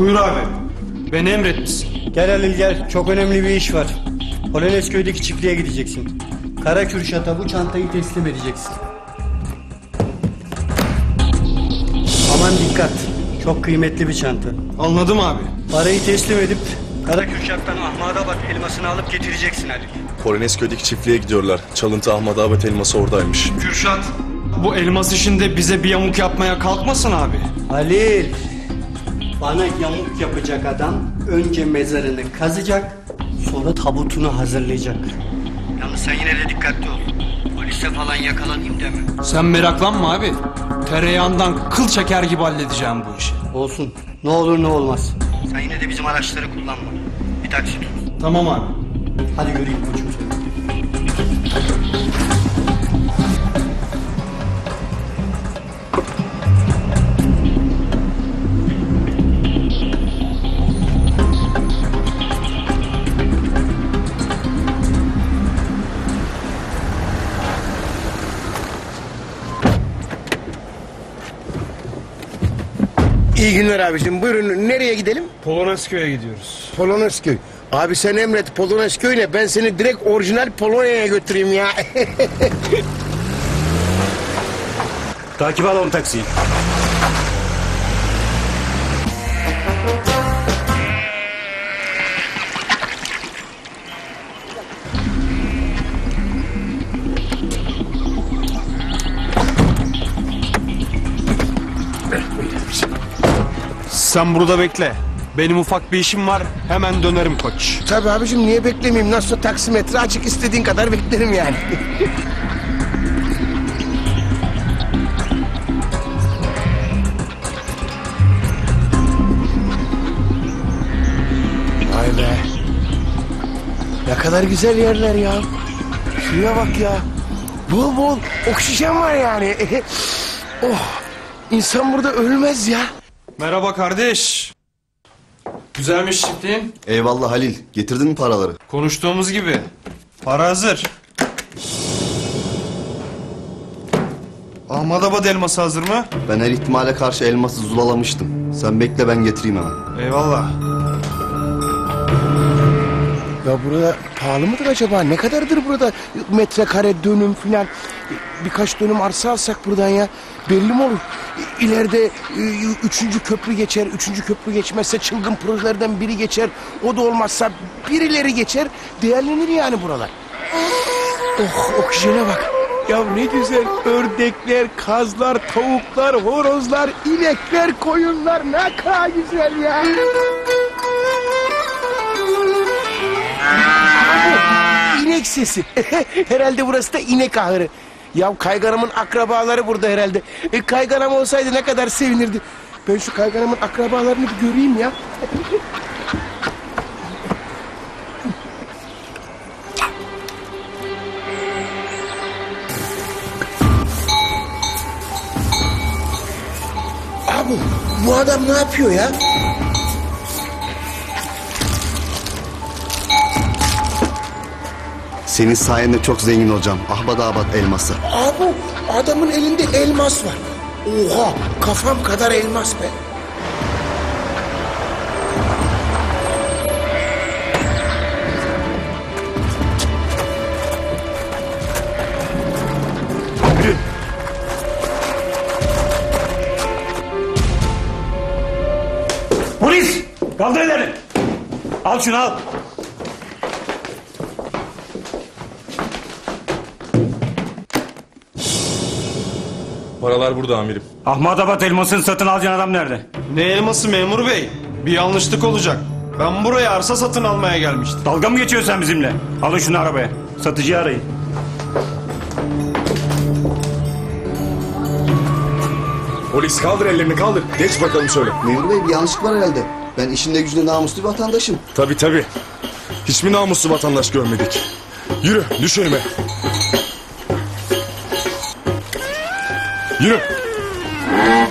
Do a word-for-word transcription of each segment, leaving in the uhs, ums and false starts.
Buyur abi. Beni emretmişsin. Gel Halil gel. Çok önemli bir iş var. Polonezköy'deki çiftliğe gideceksin. Kara Kürşat'a bu çantayı teslim edeceksin. Aman dikkat. Çok kıymetli bir çanta. Anladım abi. Parayı teslim edip Kara Kürşat'tan Ahmadabat elmasını alıp getireceksin Halil. Polonezköy'deki çiftliğe gidiyorlar. Çalıntı Ahmadabat elması oradaymış. Kürşat, bu elmas işinde bize bir yamuk yapmaya kalkmasın abi. Halil, bana yamuk yapacak adam önce mezarını kazacak, sonra tabutunu hazırlayacak. Yalnız sen yine de dikkatli ol. Polise falan yakalanayım deme. Sen meraklanma abi. Tereyağından kıl çeker gibi halledeceğim bu işi. Olsun. Ne olur ne olmaz. Sen yine de bizim araçları kullanma. Bir taksi tut. Tamam abi. Hadi göreyim koçum seni. İyi günler abicim. Buyurun, nereye gidelim? Polonezköy'e gidiyoruz. Polonezköy. Abi sen emret, Polonezköy ne? Ben seni direkt orijinal Polonya'ya götüreyim ya. Takip alalım taksiyi. Sen burada bekle. Benim ufak bir işim var. Hemen dönerim koç. Tabii abicim, niye beklemeyeyim? Nasıl taksimetre açık, istediğin kadar beklerim yani. Vay be. Ne kadar güzel yerler ya. Şuraya bak ya. Bol bol oksijen var yani. Oh. İnsan burada ölmez ya. Merhaba kardeş. Güzelmiş çiftliğin. Eyvallah Halil. Getirdin mi paraları? Konuştuğumuz gibi. Para hazır. Ahmadabat elması hazır mı? Ben her ihtimale karşı elması zulalamıştım. Sen bekle, ben getireyim hemen. Eyvallah. Ya burada pahalı mıdır acaba? Ne kadardır burada metrekare, dönüm filan? Birkaç dönüm arsa alsak buradan ya. Belli mi olur? İleride üçüncü köprü geçer. Üçüncü köprü geçmezse çılgın projelerden biri geçer. O da olmazsa birileri geçer. Değerlenir yani buralar. Oh, oksijene bak. Ya ne güzel ördekler, kazlar, tavuklar, horozlar, inekler, koyunlar. Ne kadar güzel ya. İnek sesi. Herhalde burası da inek ahırı. Ya kayganamın akrabaları burada herhalde. E, kayganam olsaydı ne kadar sevinirdi. Ben şu kayganamın akrabalarını bir göreyim ya. Abi bu adam ne yapıyor ya? Senin sayende çok zengin olacağım. Ahmadabat elması. Abi adamın elinde elmas var. Oha, kafam kadar elmas be. Yürü. Polis! Kaldır ellerini. Al şunu, al. Paralar burada amirim. Ahmadabat elmasını satın alacağın adam nerede? Ne elması memur bey? Bir yanlışlık olacak. Ben buraya arsa satın almaya gelmiştim. Dalga mı geçiyorsun sen bizimle? Alın şunu arabaya. Satıcıyı arayın. Polis kaldır ellerini, kaldır. Geç bakalım şöyle. Memur bey, bir yanlışlık var herhalde. Ben işinde gücünde namuslu bir vatandaşım. Tabii tabii. Hiç mi namuslu vatandaş görmedik? Yürü, düş önüme. Yürü.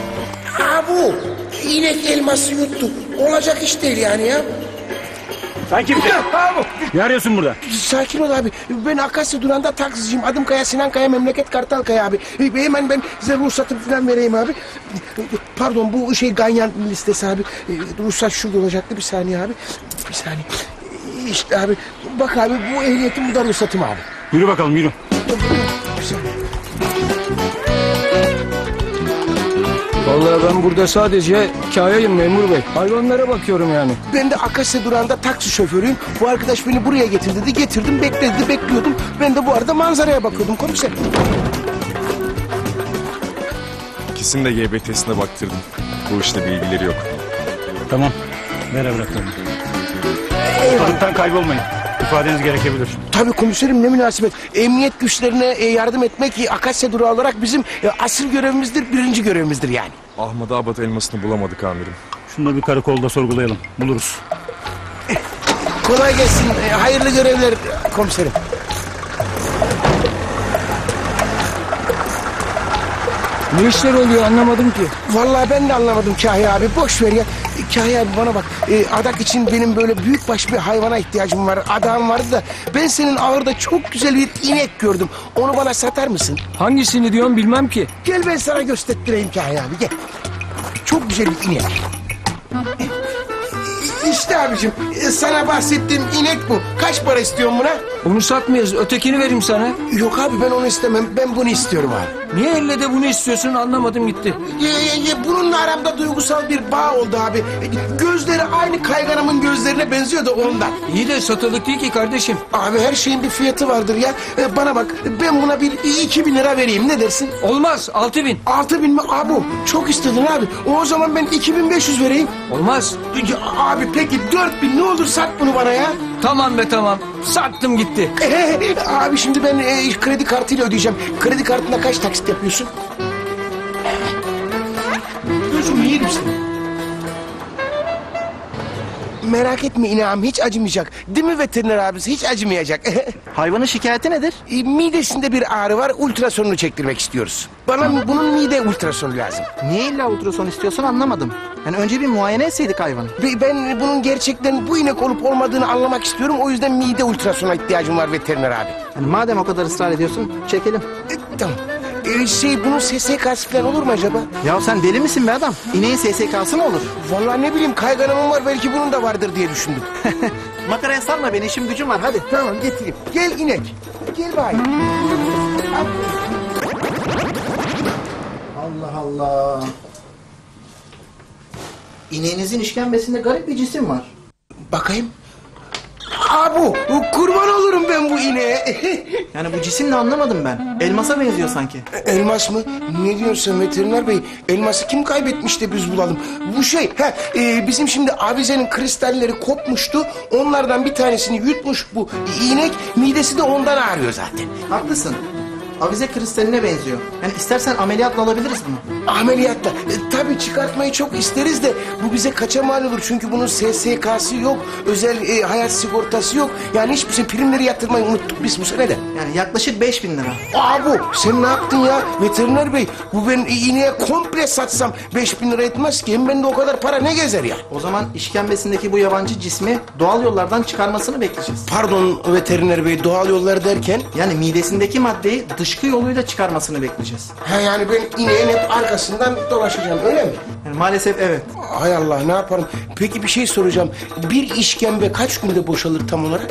Ha bu inek elması yuttu. Olacak iş değil yani ya. Sen kimsin? Abi, Ne arıyorsun burada? sakin ol abi. Ben Akasya Duran'da taksiciyim. Adım Kaya, Sinan Kaya, memleket Kartalkaya abi. E, Hemen ben size ruhsatımı falan vereyim abi. Pardon, bu şey ganyan listesi abi. E, Ruhsat şurada olacaktı, bir saniye abi. Bir saniye. E, İşte abi, bak abi, bu ehliyetim, bu da ruhsatım abi. Yürü bakalım yürü. Bir saniye. Vallahi ben burada sadece kayayım memur bey. Hayvanlara bakıyorum yani. Ben de Akasya Duran'da taksi şoförüyüm. Bu arkadaş beni buraya getir dedi. Getirdim, bekledi, bekliyordum. Ben de bu arada manzaraya bakıyordum komiser. İkisini de G B T'sine baktırdım. Bu işte bilgileri yok. Tamam. Ver evraklarını. Ortalıktan kaybolmayın. İfadeniz gerekebilir. Tabii komiserim, ne münasebet. Emniyet güçlerine e, yardım etmek e, Akasya Durağı olarak bizim e, asıl görevimizdir, birinci görevimizdir yani. Ahmadabat elmasını bulamadık amirim. Şunu da bir karakolda sorgulayalım. Buluruz. Kolay gelsin, e, hayırlı görevler komiserim. Ne işler oluyor anlamadım ki. Vallahi ben de anlamadım Kahya abi. Boş ver ya. E, Kahya abi bana bak. E, adak için benim böyle büyükbaş bir hayvana ihtiyacım var. Adağım vardı da ben senin ahırda çok güzel bir inek gördüm. Onu bana satar mısın? Hangisini diyorsun bilmem ki. Gel ben sana göstereyim Kahya abi, gel. Çok güzel bir inek. İşte abicim, e, sana bahsettiğim inek bu. Kaç para istiyorsun buna? Onu satmayız, ötekini vereyim sana. Yok abi, ben onu istemem. Ben bunu istiyorum abi. Niye elle de bunu istiyorsun anlamadım gitti. Ye, ye, ye, bununla aramda duygusal bir bağ oldu abi. E, Gözleri aynı kayganımın gözlerine benziyor da ondan. İyi de satılık değil ki kardeşim. Abi her şeyin bir fiyatı vardır ya. E, bana bak, ben buna bir iki bin lira vereyim, ne dersin? Olmaz, altı bin. Altı bin mi? Abi çok istedin abi. O zaman ben iki bin beş yüz vereyim. Olmaz. Ya, abi peki dört bin, ne olur sat bunu bana ya. Tamam be tamam. Sattım gitti. Abi şimdi ben e, kredi kartıyla ödeyeceğim. Kredi kartında kaç taksit yapıyorsun? Gözüm yerim seni. Merak etme inağım, hiç acımayacak. Değil mi veteriner abisi, hiç acımayacak. Hayvanın şikayeti nedir? E, Midesinde bir ağrı var, ultrasonunu çektirmek istiyoruz. Bana bunun mide ultrasonu lazım. Niye illa ultrason istiyorsun anlamadım. Yani önce bir muayene etseydik hayvanı. Ve ben bunun gerçekten bu inek olup olmadığını anlamak istiyorum. O yüzden mide ultrasona ihtiyacım var veteriner abi. Yani madem o kadar ısrar ediyorsun çekelim. E, tamam. E, şey bunun S S K'sı falan olur mu acaba? Ya sen deli misin be adam? İneğin S S K'sı mı olur? Vallahi ne bileyim, kayganımın var, belki bunun da vardır diye düşündüm. Makaraya sarma beni, işim gücüm var hadi. Tamam, getireyim. Gel inek. Gel bari. Allah Allah. İneğinizin işkembesinde garip bir cisim var. Bakayım. Abu, kurban olurum ben bu ineğe. Yani bu cisim ne anlamadım ben. Elmasa benziyor sanki. Elmas mı? Ne diyorsun sen veteriner bey? Elması kim kaybetmiş de biz bulalım? Bu şey, he, e, bizim şimdi avizenin kristalleri kopmuştu. Onlardan bir tanesini yutmuş bu inek. Midesi de ondan ağrıyor zaten. Haklısın. Avize kristaline benziyor. Yani istersen ameliyatla alabiliriz bunu. Ameliyatla. E, tabii çıkartmayı çok isteriz de bu bize kaça mal olur? Çünkü bunun S S K'sı yok. Özel e, hayat sigortası yok. Yani hiçbir şey, primleri yatırmayı unuttuk biz bu sene de. Yani yaklaşık beş bin lira. Abi sen ne yaptın ya veteriner bey? Bu ben ineğe komple satsam beş bin lira etmez ki. Hem bende o kadar para ne gezer ya? O zaman işkembesindeki bu yabancı cismi doğal yollardan çıkarmasını bekleyeceğiz. Pardon veteriner bey, doğal yollar derken? Yani midesindeki maddeyi dışkı yoluyla çıkarmasını bekleyeceğiz. Ha yani ben ineğin hep arkasından dolaşacağım, öyle mi? Yani maalesef evet. Hay Allah, ne yaparım? Peki bir şey soracağım. Bir işkembe kaç günde boşalır tam olarak?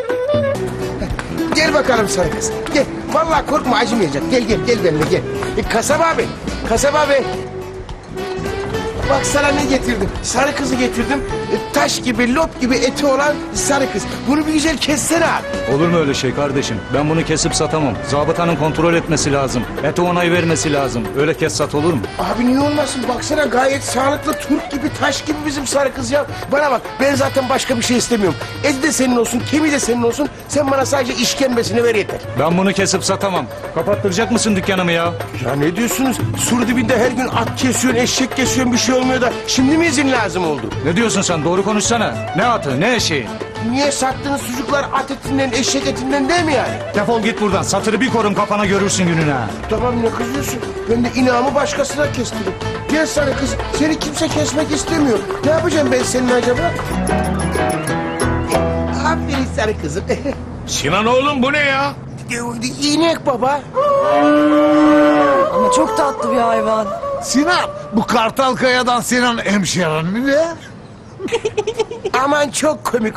Gel bakalım sarı kız. Gel. Vallahi korkma, acımayacak. Gel gel gel benimle gel. E, kasaba abi. Kasaba abi. Bak sana ne getirdim. Sarı kızı getirdim. E, taş gibi, lop gibi eti olan sarı kız. Bunu bir güzel kessene abi. Olur mu öyle şey kardeşim? Ben bunu kesip satamam. Zabıtanın kontrol etmesi lazım. Ete onay vermesi lazım. Öyle kes sat olur mu? Abi niye olmasın? Baksana gayet sağlıklı, Türk gibi, taş gibi bizim sarı kız ya. Bana bak, ben zaten başka bir şey istemiyorum. Eti de senin olsun, kemiği de senin olsun. Sen bana sadece işkembesini ver yeter. Ben bunu kesip satamam. Kapattıracak mısın dükkanımı ya? Ya ne diyorsunuz? Sur dibinde her gün at kesiyorsun, eşek kesiyorsun, bir şey olmuyor da şimdi mi izin lazım oldu? Ne diyorsun sen? Doğru konuşsana. Ne atı, ne eşeği? Niye sattığınız sucuklar at etinden, eşek etinden değil mi yani? Defol git buradan. Satırı bir korum kafana, görürsün gününü ha. Tamam, ne kızıyorsun? Ben de inağımı başkasına kestirdim. Gel sarı kız, seni kimse kesmek istemiyor. Ne yapacağım ben seninle acaba? Aferin sana kızım. Sinan oğlum bu ne ya? İnek baba. Ama çok tatlı bir hayvan. Sinan bu Kartal Kaya'dan Sinan hemşerin mi de? Aman çok komik